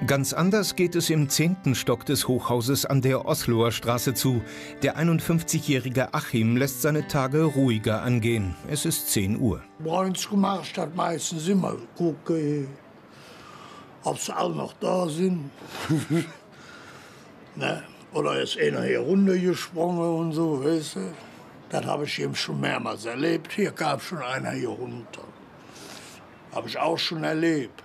Ganz anders geht es im 10. Stock des Hochhauses an der Osloer Straße zu. Der 51-jährige Achim lässt seine Tage ruhiger angehen. Es ist 10 Uhr. Morgens mache ich das meistens immer. Gucke, ob sie alle noch da sind. Ne? Oder ist einer hier runtergesprungen und so, weißt du? Das habe ich eben schon mehrmals erlebt. Hier gab schon einer hier runter. Habe ich auch schon erlebt.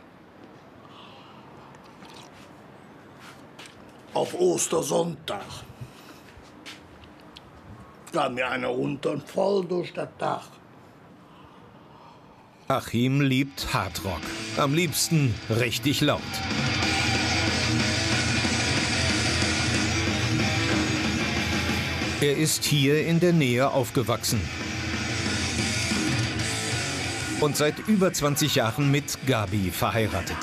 Auf Ostersonntag kam mir einer runter und voll durch das Dach. Achim liebt Hardrock. Am liebsten richtig laut. Er ist hier in der Nähe aufgewachsen. Und seit über 20 Jahren mit Gabi verheiratet.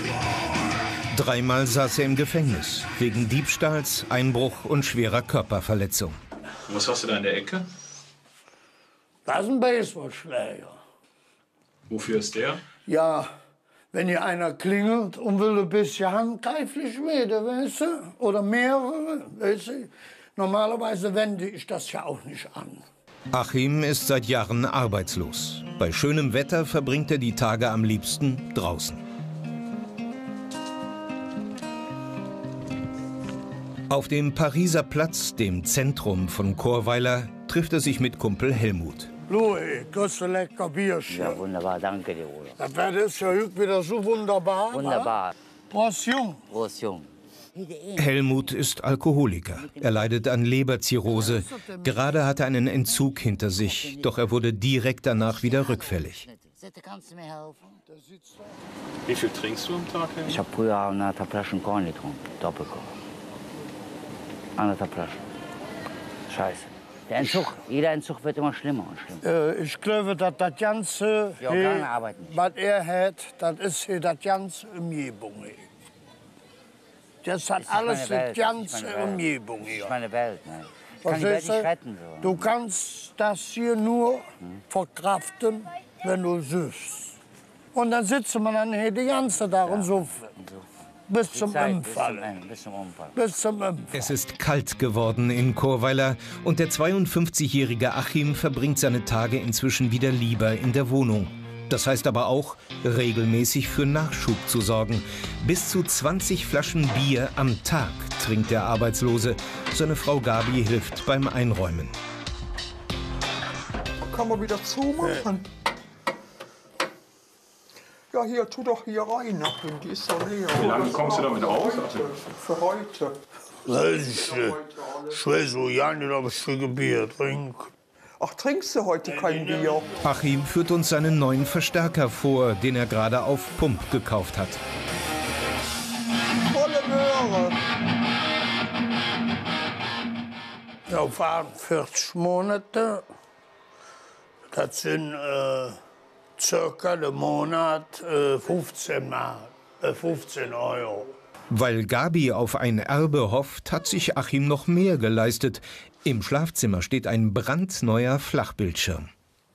3-mal saß er im Gefängnis, wegen Diebstahls, Einbruch und schwerer Körperverletzung. Was hast du da in der Ecke? Das ist ein Baseballschläger. Wofür ist der? Ja, wenn hier einer klingelt und will ein bisschen handgreiflich werden, weißt du? Oder mehrere, weißt du? Normalerweise wende ich das ja auch nicht an. Achim ist seit Jahren arbeitslos. Bei schönem Wetter verbringt er die Tage am liebsten draußen. Auf dem Pariser Platz, dem Zentrum von Chorweiler, trifft er sich mit Kumpel Helmut. Louis, kriegst du lecker Bierchen? Ja, wunderbar, danke dir, Bruder. Das Wetter ist ja heute wieder so wunderbar. Wunderbar. Prost, Jung. Prost, Jung. Helmut ist Alkoholiker. Er leidet an Leberzirrhose. Gerade hat er einen Entzug hinter sich, doch er wurde direkt danach wieder rückfällig. Kannst du mir helfen? Wie viel trinkst du am Tag? Ich habe früher 1,5 Flaschen Korn getrunken, Doppelkorn. 1,5 Flaschen. Scheiße. Der Entzug, jeder Entzug wird immer schlimmer und schlimmer. Ich glaube, dass das Ganze, Die Organe arbeiten nicht. was er hat, das ist hier das ganze Umgebung. Das hat alles die ganze Umgebung Das hier. ist meine Welt. Ne? Ich kann die Welt Verstehst nicht du? retten. So. Du kannst das hier nur verkraften, wenn du süffst. Und dann sitzt man dann hier den ganzen Tag und so bis zum Unfall. Bis zum Unfall. Bis zum Unfall. Es ist kalt geworden in Chorweiler und der 52-jährige Achim verbringt seine Tage inzwischen wieder lieber in der Wohnung. Das heißt aber auch, regelmäßig für Nachschub zu sorgen. Bis zu 20 Flaschen Bier am Tag trinkt der Arbeitslose. Seine Frau Gabi hilft beim Einräumen. Kann man wieder zumachen? Ja, hier, tu doch hier rein. Die ist so leer. Wie lange kommst du damit aus? Für heute. Ich weiß so ja nicht, ob ich viel Bier trinke. Ach, trinkst du heute kein Bier? Achim führt uns seinen neuen Verstärker vor, den er gerade auf Pump gekauft hat. Volle Möhre. Ja, fahren 40 Monate. Das sind circa im Monat 15 Euro. Weil Gabi auf ein Erbe hofft, hat sich Achim noch mehr geleistet. Im Schlafzimmer steht ein brandneuer Flachbildschirm.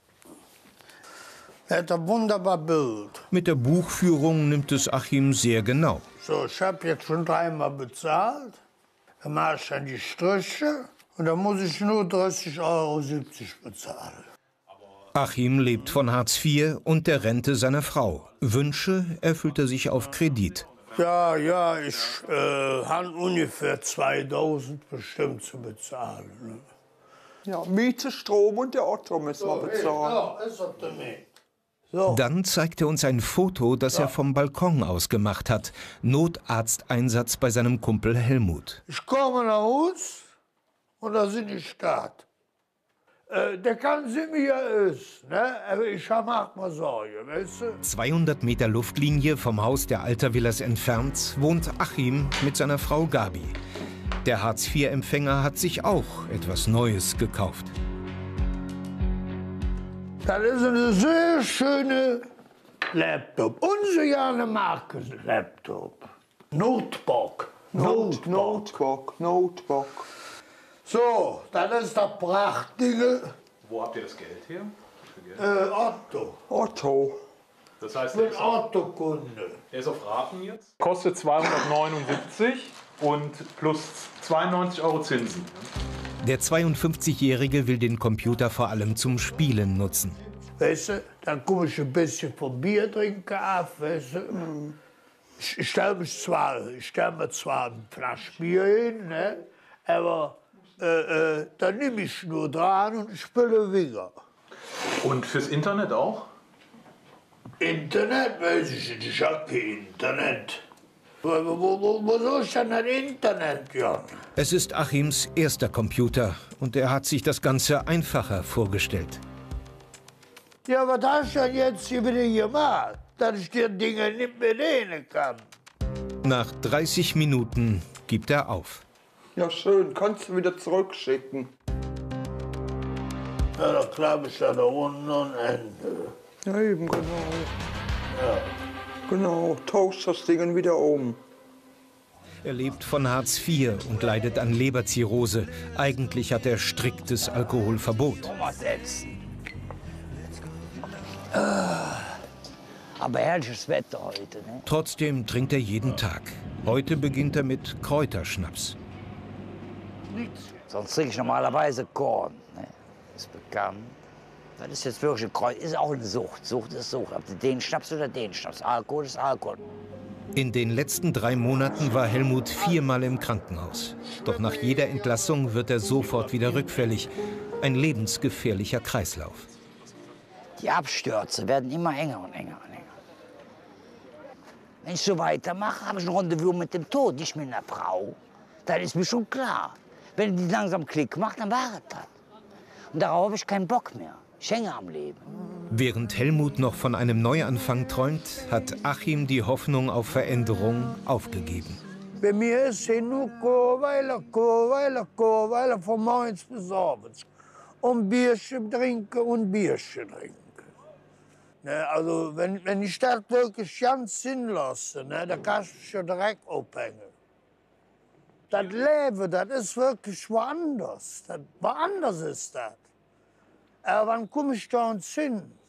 Er hat ein wunderbares Bild. Mit der Buchführung nimmt es Achim sehr genau. So, ich habe jetzt schon 3-mal bezahlt. Dann mache ich dann die Striche und dann muss ich nur 30,70 Euro bezahlen. Achim lebt von Hartz IV und der Rente seiner Frau. Wünsche erfüllt er sich auf Kredit. Ja, ich habe ungefähr 2.000 bestimmt zu bezahlen. Ne? Ja, Miete, Strom und der Otto müssen wir bezahlen. Ja, ist das denn nicht? So. Dann zeigt er uns ein Foto, das er vom Balkon aus gemacht hat. Notarzteinsatz bei seinem Kumpel Helmut. Ich komme nach Hause und da sind die Stadt. Der kann sehen, wie er ist. Ne? Aber ich mach mal Sorge, weißt du? 200 Meter Luftlinie vom Haus der Altervillas entfernt wohnt Achim mit seiner Frau Gabi. Der Hartz-IV-Empfänger hat sich auch etwas Neues gekauft. Das ist eine sehr schöne Laptop. Unsere Jane Marke Laptop. Notebook. Notebook. So, das ist das Prachtdinge. Wo habt ihr das Geld her? Otto. Otto. Das heißt, Mit Autokunde. er ist auf Raten jetzt? Kostet 279 und plus 92 € Zinsen. Der 52-Jährige will den Computer vor allem zum Spielen nutzen. Weißt du, dann komme ich ein bisschen vom Bier trinken ab, weißt du. Ich stelle mir zwar ein Flasch Bier hin, ne? Aber dann nehme ich nur dran und spiele wieder. Und fürs Internet auch? Internet weiß ich nicht, ich habe kein Internet. Wo soll ich denn das Internet, Jan? Es ist Achims erster Computer und er hat sich das Ganze einfacher vorgestellt. Ja, was hast du denn jetzt hier wieder gemacht, dass ich dir Dinge nicht mehr nehmen kann? Nach 30 Minuten gibt er auf. Ja, schön. Kannst du wieder zurückschicken. Ja, da klappe ich da unten und Ende. Ja, eben, genau. Ja. Genau, tausch das Ding wieder um. Er lebt von Hartz IV und leidet an Leberzirrhose. Eigentlich hat er striktes Alkoholverbot. Mal setzen. Aber herrliches Wetter heute, ne? Trotzdem trinkt er jeden Tag. Heute beginnt er mit Kräuterschnaps. Sonst trinke ich normalerweise Korn, ne? Ist bekannt. Das ist jetzt wirklich ein Kreuz, ist auch eine Sucht. Sucht ist Sucht. Ob du den Schnaps oder den Schnaps. Alkohol ist Alkohol. In den letzten 3 Monaten war Helmut 4-mal im Krankenhaus. Doch nach jeder Entlassung wird er sofort wieder rückfällig. Ein lebensgefährlicher Kreislauf. Die Abstürze werden immer enger und enger und enger. Wenn ich so weitermache, habe ich ein Rendezvous mit dem Tod, nicht mit einer Frau. Das ist mir schon klar. Wenn die langsam Klick macht, dann war es das. Und darauf habe ich keinen Bock mehr. Ich hänge am Leben. Während Helmut noch von einem Neuanfang träumt, hat Achim die Hoffnung auf Veränderung aufgegeben. Bei mir ist es nur Chorweiler von morgens bis abends. Und Bierchen trinken und Bierchen trinken. Ne, also wenn ich das wirklich ganz sinnlasse, ne, dann kannst du dich ja direkt aufhängen. Das Leben, das ist wirklich woanders. Woanders ist das. Aber wann komme ich da uns hin?